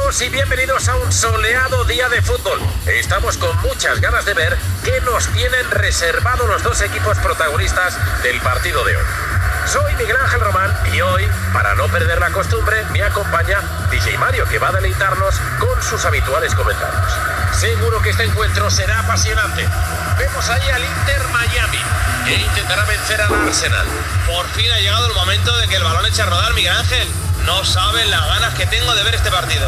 Saludos y bienvenidos a un soleado día de fútbol. Estamos con muchas ganas de ver qué nos tienen reservado los dos equipos protagonistas del partido de hoy. Soy Miguel Ángel Román y hoy, para no perder la costumbre, me acompaña DJ Mario, que va a deleitarnos con sus habituales comentarios. Seguro que este encuentro será apasionante. Vemos ahí al Inter Miami, que intentará vencer al Arsenal. Por fin ha llegado el momento de que el balón eche a rodar, Miguel Ángel. No saben las ganas que tengo de ver este partido.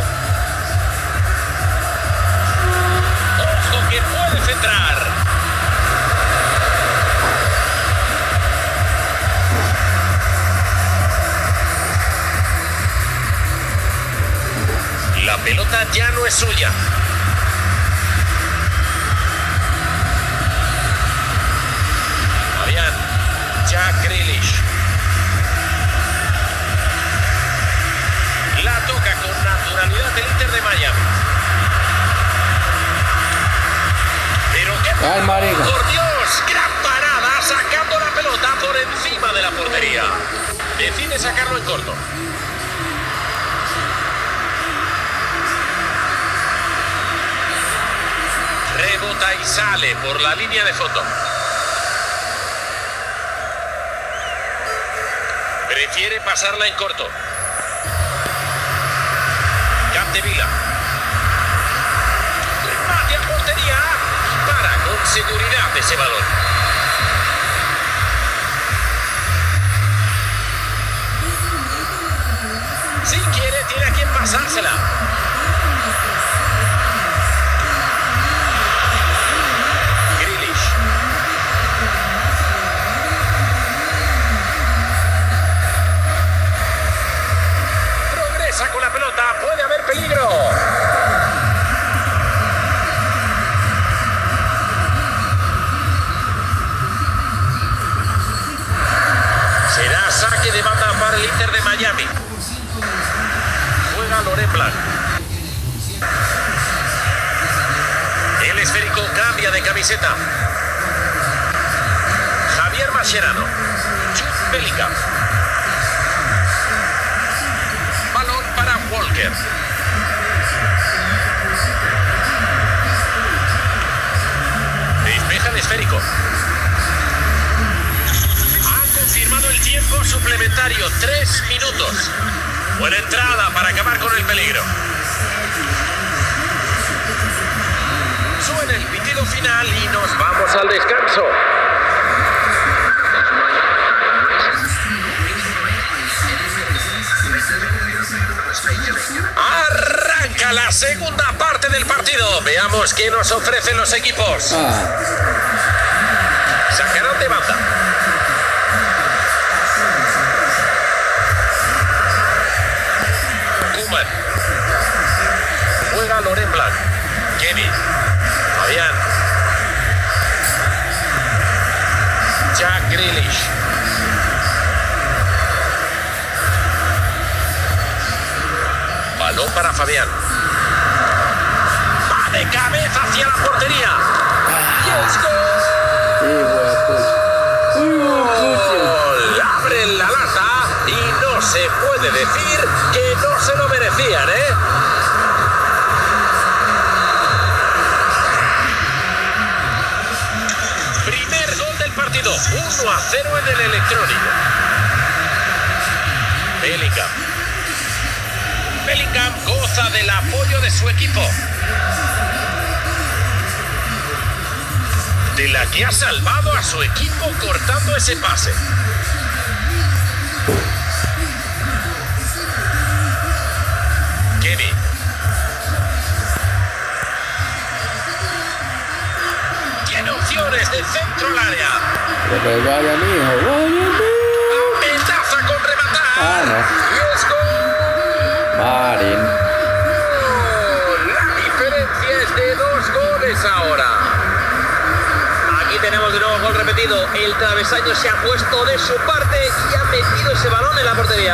¡Ojo que puede centrar! La pelota ya no es suya. Fabián, Jack Grealish. La toca con naturalidad el Inter de Miami. Pero qué por Dios, gran parada, sacando la pelota por encima de la portería. Decide sacarlo en corto. Rebota y sale por la línea de fondo. Prefiere pasarla en corto. Capdevila. Remate a portería. Para con seguridad ese balón. Si quiere, tiene a quien pasársela. Con la pelota, puede haber peligro. Será saque de banda para el Inter de Miami. Juega Laurent Blanc. El esférico cambia de camiseta. Javier Mascherano. Jude Bellingham. Para Walker. Despeja el esférico. Han confirmado el tiempo suplementario, 3 minutos. Buena entrada para acabar con el peligro. Suena el pitido final y nos vamos al descanso. Arranca la segunda parte del partido. Veamos qué nos ofrecen los equipos. Sacarán de banda. Koeman. Juega Laurent Blanc. Kevin. Fabián. Jack Grealish. Balón para Fabián. Va de cabeza hacia la portería. ¡Y es gol! Abren la lata y no se puede decir que no se lo merecían, ¿eh? Primer gol del partido. 1-0 en el electrónico. Bellingham goza del apoyo de su equipo. De la que ha salvado a su equipo cortando ese pase. Kevin. Tiene opciones de centro al área. Amenaza con rematar. Y es gol. Marín. La diferencia es de 2 goles ahora. Aquí tenemos de nuevo gol repetido. El travesaño se ha puesto de su parte y ha metido ese balón en la portería.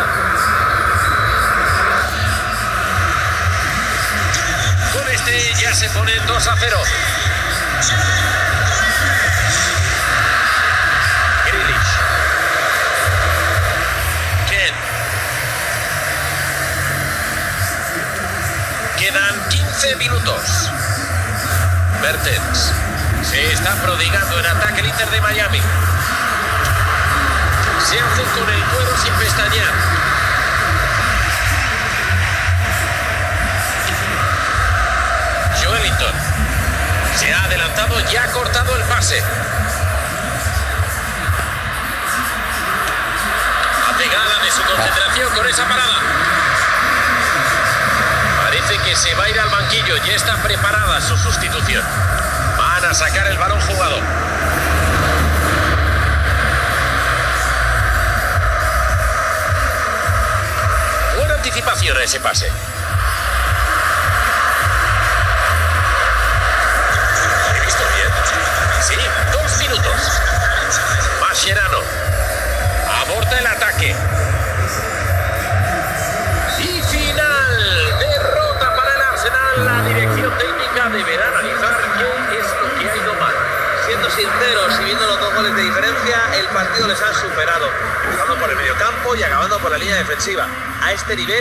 Con este ya se pone 2-0. Grealish. Ken. Quedan 15 minutos. Mertens. Se está prodigando en ataque el Inter de Miami. Se hace con el cuero sin pestañear. Joelinton. Se ha adelantado y ha cortado el pase. Hace gala de su concentración con esa parada. Parece que se va a ir al banquillo. Ya está preparada su sustitución. Van a sacar el balón jugado. Buena anticipación a ese pase. ¿He visto bien? Sí, 2 minutos. Mascherano. Aborta el ataque. Y final. Derrota para el Arsenal. La dirección técnica deberá analizar qué es lo que ha ido mal. Siendo sinceros y viendo los 2 goles de diferencia, el partido les ha superado. Empezando por el mediocampo y acabando por la línea defensiva. A este nivel...